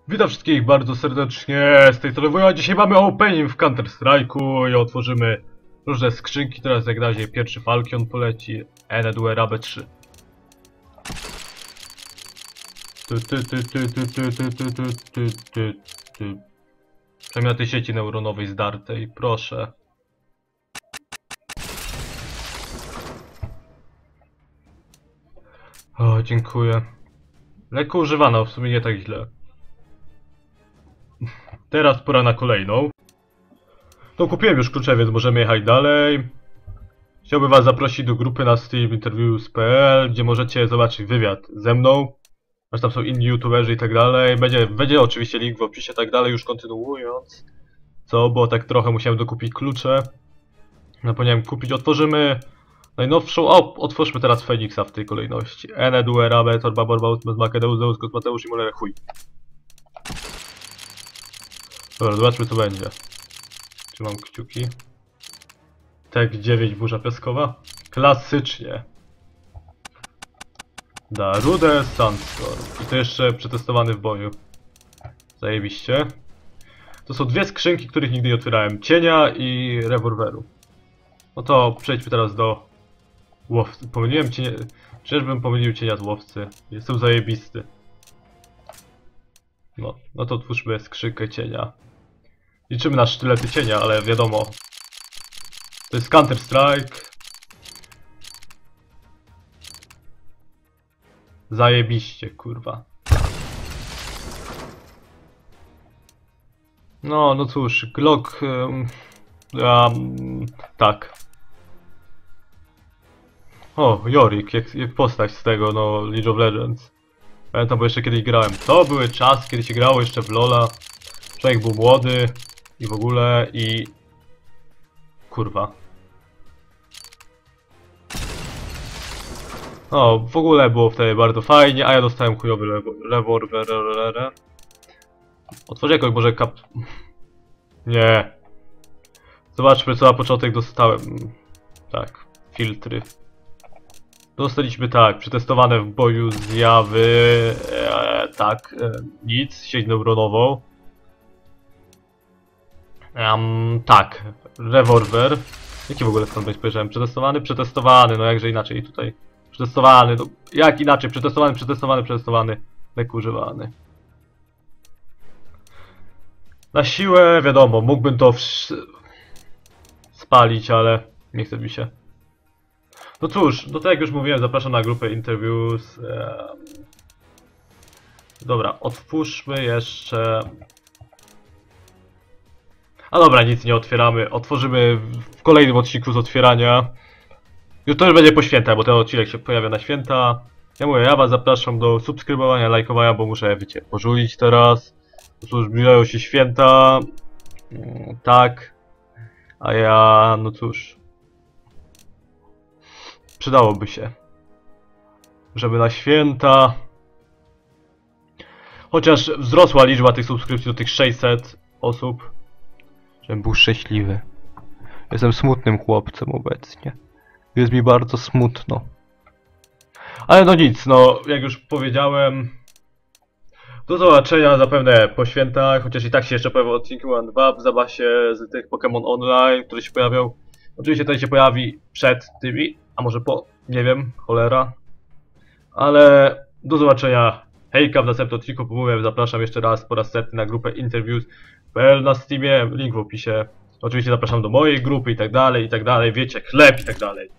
Witam wszystkich bardzo serdecznie, z tej strony Wuja. Dzisiaj mamy opening w Counter Strike'u i otworzymy różne skrzynki. Teraz jak na razie pierwszy Falcon poleci, Enedware AB3. Przemioty sieci neuronowej zdartej, proszę. O, dziękuję. Lekko używana, w sumie nie tak źle. Teraz pora na kolejną. To kupiłem już klucze, więc możemy jechać dalej. Chciałbym was zaprosić do grupy na steaminterviews.pl, gdzie możecie zobaczyć wywiad ze mną. Aż tam są inni youtuberzy i tak dalej. Będzie oczywiście link w opisie, tak dalej, już kontynuując. Bo tak trochę musiałem dokupić klucze. Zapomniałem kupić, otworzymy najnowszą. Otwórzmy teraz Feniksa w tej kolejności. Enedware, AB, Torba, Borbaut, Makedeusz, Zeus, Mateusz i Molera, chuj. Dobra, zobaczmy co będzie. Czy mam kciuki? Tek 9 burza piaskowa. Klasycznie. Darude Sandstorm. I to jeszcze przetestowany w boju. Zajebiście. To są dwie skrzynki, których nigdy nie otwierałem. Cienia i rewolweru. No to przejdźmy teraz do łowcy. Pomyliłem cienia. Czyżbym pomylił cienia z łowcy? Jestem zajebisty. No to otwórzmy skrzynkę cienia. Liczymy na sztylety cienia, ale wiadomo. To jest Counter Strike. Zajebiście, kurwa. No cóż, Glock... tak. O, Yorick, jak postać z tego, no, League of Legends. Pamiętam, bo jeszcze kiedyś grałem. To były czasy, kiedy się grało jeszcze w LoL'a. Człowiek był młody. I w ogóle, kurwa. O, w ogóle było wtedy bardzo fajnie, a ja dostałem chujowy rewolwer. Otworzę jakoś może Nie. Zobaczmy co na początek dostałem. Tak, filtry. Dostaliśmy tak, przetestowane w boju zjawy. Tak, nic, sieć neuronową. Tak, rewolwer. Jaki w ogóle stąd będzie spojrzałem? Przetestowany? Przetestowany, no jakże inaczej tutaj. Przetestowany, no jak inaczej? Przetestowany, lek używany. Na siłę, wiadomo, mógłbym to spalić, ale nie chce mi się. No cóż, no tak jak już mówiłem, zapraszam na grupę interviews. Dobra, otwórzmy jeszcze... A dobra, nic nie otwieramy. Otworzymy w kolejnym odcinku z otwierania. Już to już będzie po świętach, bo ten odcinek się pojawia na święta. Ja mówię, ja was zapraszam do subskrybowania, lajkowania, bo muszę, wiecie, pożulić teraz. Cóż, zbliżają się święta. Tak. A ja, no cóż. Przydałoby się. Żeby na święta... Chociaż wzrosła liczba tych subskrypcji do tych 600 osób. Żebym był szczęśliwy. Jestem smutnym chłopcem obecnie. Jest mi bardzo smutno. Ale no nic, no jak już powiedziałem. Do zobaczenia zapewne po świętach, chociaż i tak się jeszcze pojawią odcinki 1-2 w zabasie z tych Pokémon Online, które się pojawią. Oczywiście tutaj się pojawi przed tymi, a może po, nie wiem, cholera. Ale do zobaczenia. Hejka w następnym odcinku, mówię, zapraszam jeszcze raz po raz setny na grupę interviews.pl na Steamie, link w opisie. Oczywiście zapraszam do mojej grupy i tak dalej, wiecie, chleb i tak dalej.